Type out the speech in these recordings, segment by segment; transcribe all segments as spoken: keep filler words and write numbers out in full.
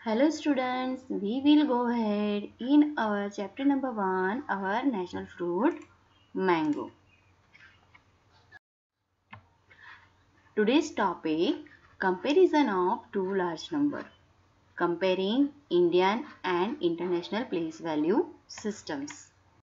Hello students, we will go ahead in our chapter number one, our national fruit, mango. Today's topic, comparison of two large number, comparing Indian and international place value systems.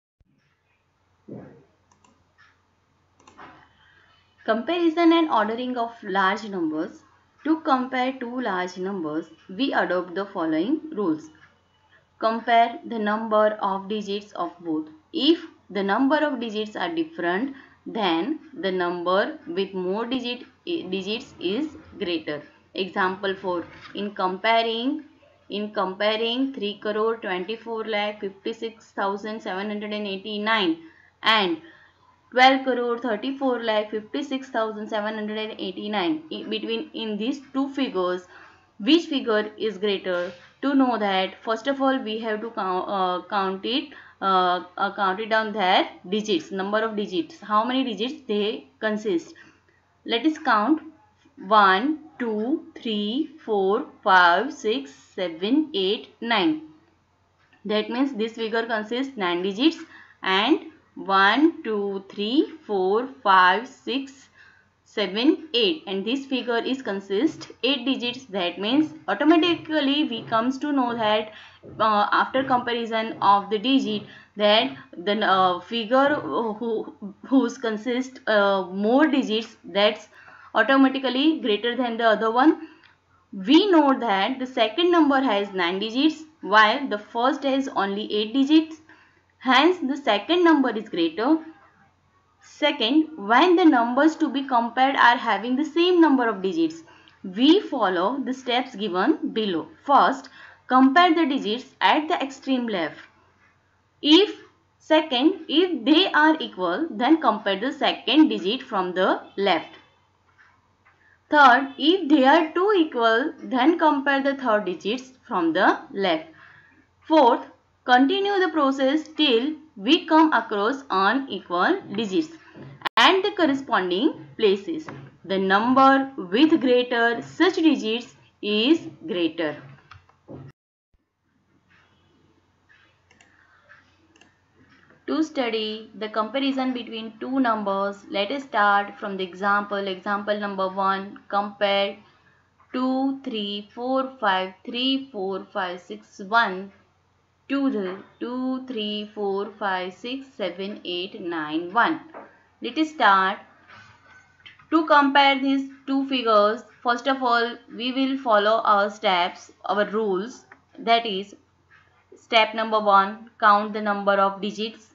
Comparison and ordering of large numbers. To compare two large numbers, we adopt the following rules. Compare the number of digits of both. If the number of digits are different, then the number with more digit, digits is greater. Example four. In comparing in comparing three crore twenty-four lakh fifty-six thousand seven hundred eighty-nine and twelve crore thirty-four lakh fifty-six thousand seven hundred eighty-nine, between in these two figures, which figure is greater? To know that, first of all we have to count, uh, count it uh, uh, count it down their digits, number of digits, how many digits they consist. Let us count one, two, three, four, five, six, seven, eight, nine. That means this figure consists nine digits and one, two, three, four, five, six, seven, eight, and this figure is consist eight digits. That means automatically we comes to know that uh, after comparison of the digit, that the uh, figure who whose consist uh, more digits, that's automatically greater than the other one. We know that the second number has nine digits while the first has only eight digits. Hence, the second number is greater. Second, when the numbers to be compared are having the same number of digits, we follow the steps given below. First, compare the digits at the extreme left. If second, if they are equal, then compare the second digit from the left. Third, if they are two equal, then compare the third digits from the left. Fourth, continue the process till we come across unequal digits and the corresponding places. The number with greater such digits is greater. To study the comparison between two numbers, let us start from the example. Example number one, compare two, three, four, five, three, four, five, six, one, two, two, three, four, five, six, seven, eight, nine, one. Let us start. To compare these two figures, first of all, we will follow our steps, our rules. That is, step number one, count the number of digits.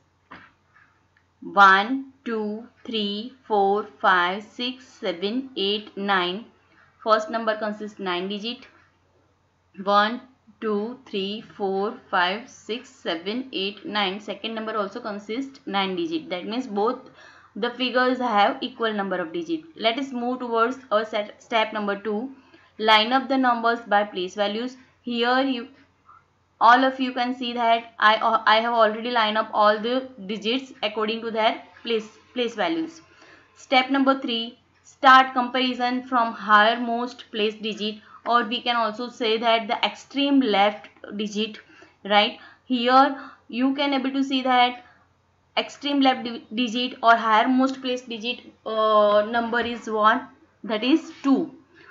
one, two, three, four, five, six, seven, eight, nine. First number consists nine digit. one, two, three, four, five, six, seven, eight, nine. Second number also consists nine digit. That means both the figures have equal number of digits. Let us move towards our set, step number two. Line up the numbers by place values. Here you all of you can see that I, I have already lined up all the digits according to their place, place values. Step number three. Start comparison from higher most place digit, or we can also say that the extreme left digit, right? Here you can able to see that extreme left digit or higher most place digit uh, number is what? That is two.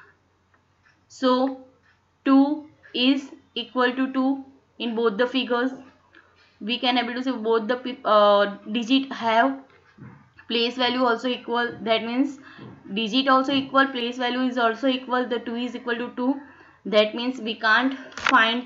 So two is equal to two in both the figures. We can able to see both the uh, digit have place value also equal. That means digit also equal, place value is also equal. The two is equal to two. That means we can't find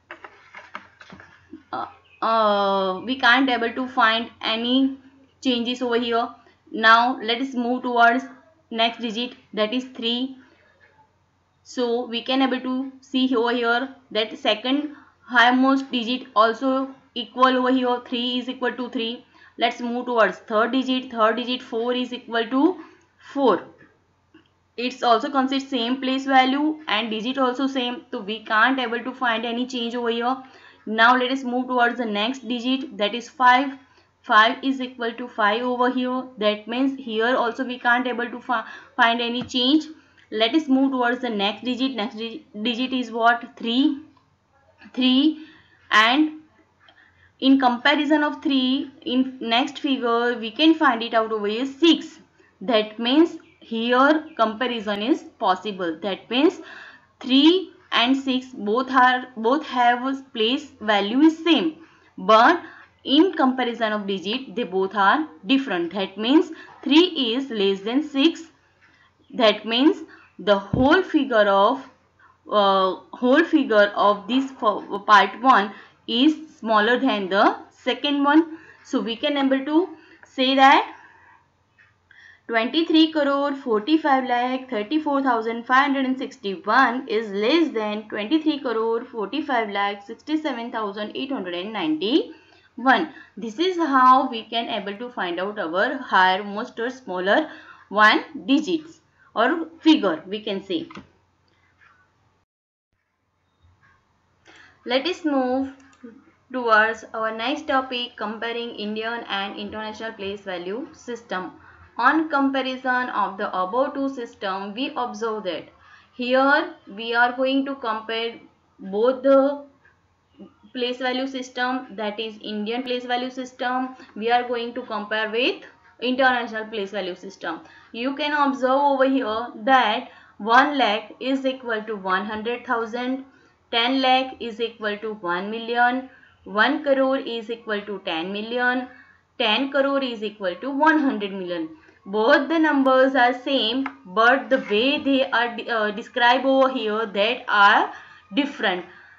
uh, uh, we can't able to find any changes over here. Now let us move towards next digit, that is three. So we can able to see over here that second highmost digit also equal over here. three is equal to three. Let's move towards third digit. Third digit four is equal to four. It's also consists same place value and digit also same. So we can't able to find any change over here. Now let us move towards the next digit, that is five. five is equal to five over here. That means here also we can't able to fi find any change. Let us move towards the next digit. Next digit is what? three. three, and in comparison of three, in next figure we can find it out over here six. That means here comparison is possible. That means three and six both are both have a place value is same, but in comparison of digit they both are different. That means three is less than six. That means the whole figure of uh, whole figure of this part one is smaller than the second one. So we can able to say that twenty-three crore forty-five lakh thirty-four thousand five hundred sixty-one is less than twenty-three crore forty-five lakh sixty-seven thousand eight hundred ninety-one. This is how we can able to find out our higher, most or smaller one digits or figure we can say. Let us move towards our next topic, comparing Indian and international place value system. On comparison of the above two systems, we observe that here we are going to compare both the place value system, that is Indian place value system. We are going to compare with international place value system. You can observe over here that one lakh is equal to one hundred thousand, ten lakh is equal to one million, one crore is equal to ten million, ten crore is equal to one hundred million. Both the numbers are same, but the way they are uh, described over here that are different.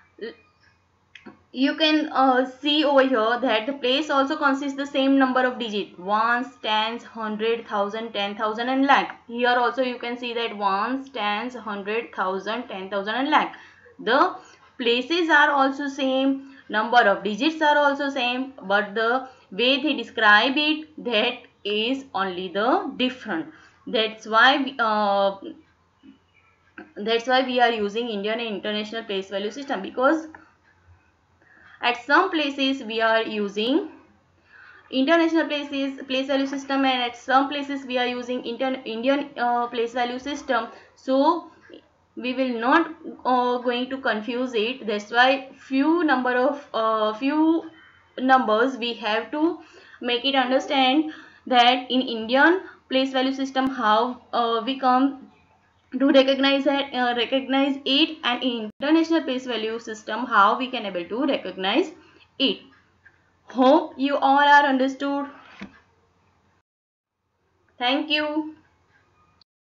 You can uh, see over here that the place also consists the same number of digits, ones, tens, hundred, thousand, ten thousand and lakh. Here also you can see that ones, tens, hundred, thousand, ten thousand and lakh. The places are also same, number of digits are also same, but the way they describe it, that is only the different. That's why we, uh, that's why we are using Indian and international place value system, because at some places we are using international places place value system, and at some places we are using Indian uh, place value system. So we will not uh, going to confuse it. That's why few number of uh, few numbers we have to make it understand that in Indian place value system how uh, we come to recognize it, uh, recognize it, and in international place value system how we can able to recognize it. Hope you all are understood. Thank you.